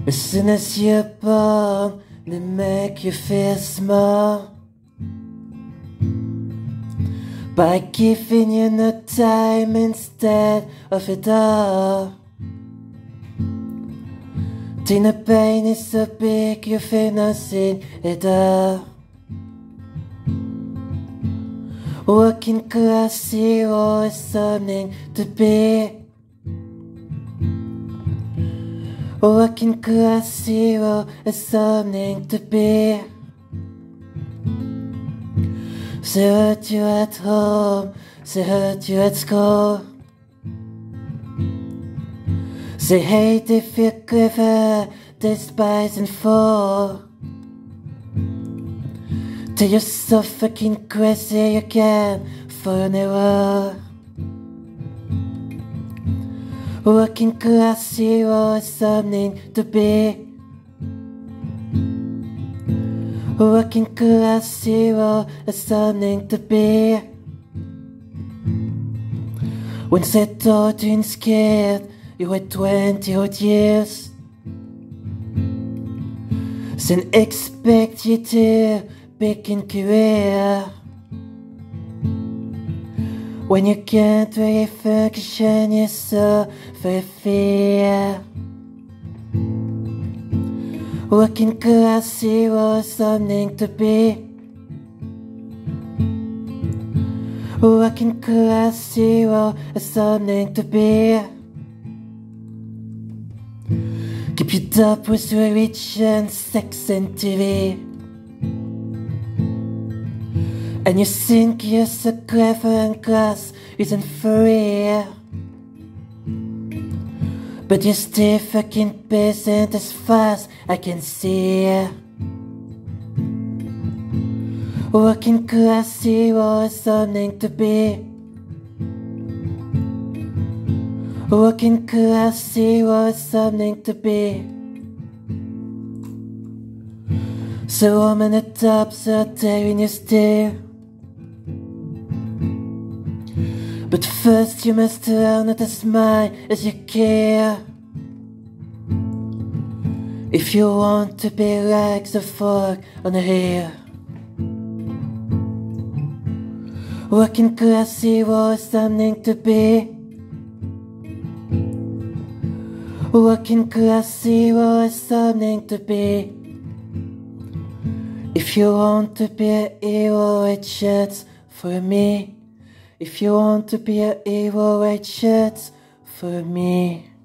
As soon as you're born, they make you feel small by giving you no time instead of it all. Till the pain is so big you feel nothing at all. Walking class zero is something to be. Walking class zero is something to be. They hurt you at home, they hurt you at school. They hate if you're clever, despise and fall. Till you're so fucking crazy you can't fall an error. Working class zero is something to be. Working class zero is something to be. When they thought you scared, you had 20 odd years. Then expect you to begin career when you can't really function, you're so very fear. Working class zero is something to be. Working class zero is something to be. Keep it up with religion, sex and TV. And you think you're so clever and class isn't for real. But you're still fucking peasant as far as I can see. Working class zero is something to be. Working class zero is something to be. So woman at tops are tearing you still. But first you must learn how to smile as you care. If you want to be like the fog on the hill. Working class zero is something to be. Working class zero is something to be. If you want to be a hero, write shirts for me. If you want to be a hero, write shirts for me.